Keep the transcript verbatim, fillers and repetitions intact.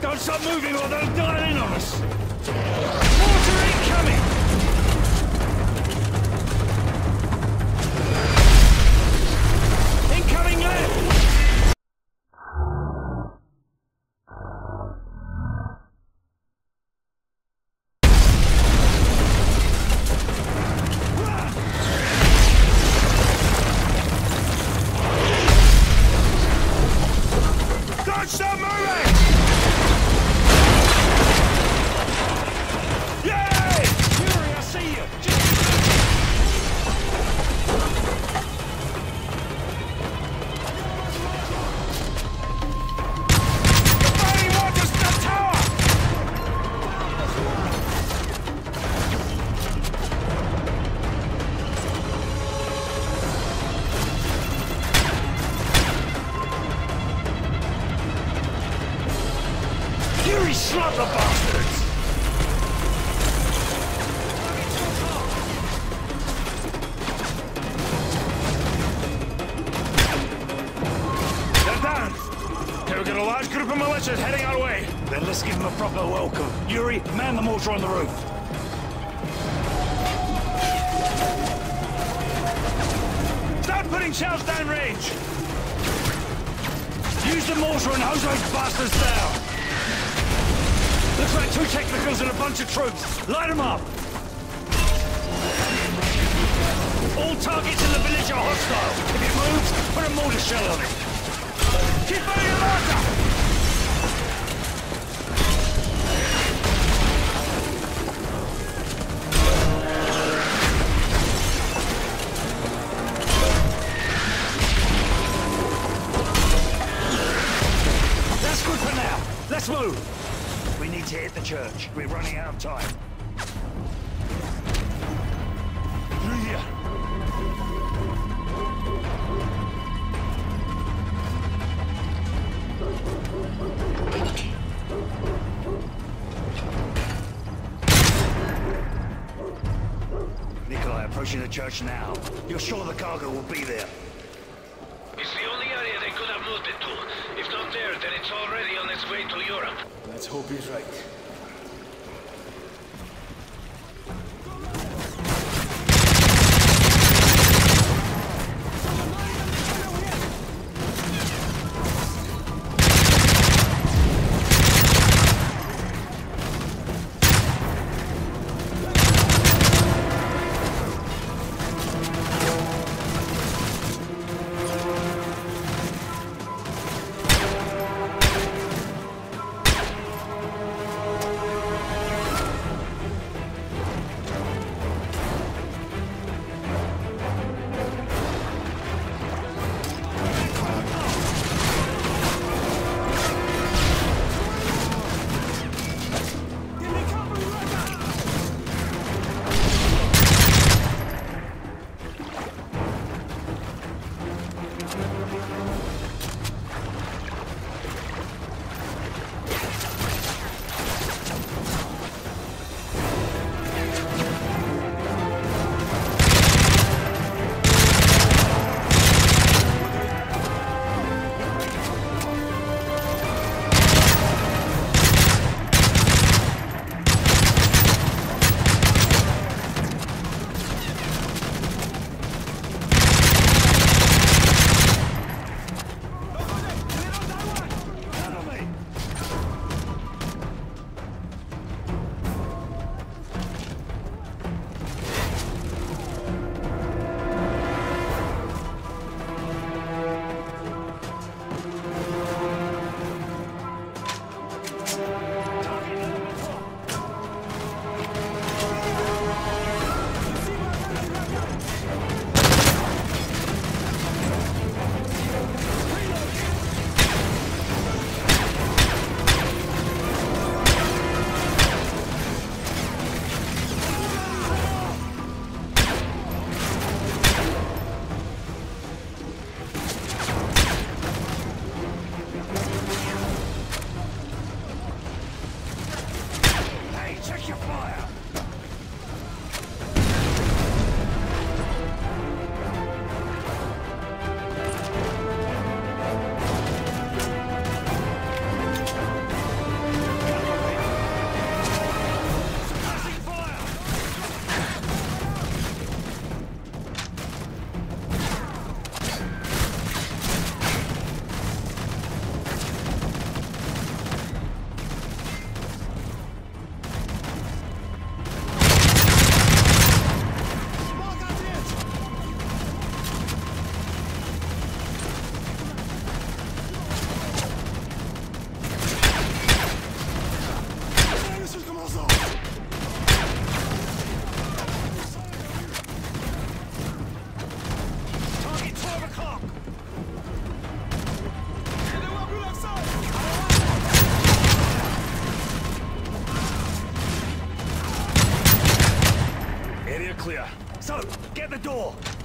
Don't stop moving or they'll dial in on us! Water incoming! Incoming left! Don't stop moving! Yay! Fury, I see you! Just... The fighting waters to the tower! Fury, slap the bastards! They're down! Okay, we've got a large group of militias heading our way. Then let's give them a proper welcome. Yuri, man the mortar on the roof. Start putting shells down range! Use the mortar and hose those bastards down! Looks like two technicals and a bunch of troops. Light them up! All targets in the village are hostile. If it moves, put a mortar shell on it. Keep burning the mortar! That's good for now. Let's move. We need to hit the church. We're running out of time. Through here. Nikolai, approaching the church now. You're sure the cargo will be there? It's the only area they could have moved it to. If not there, then it's already on its way to Europe. Let's hope he's right. clear. So, get the door.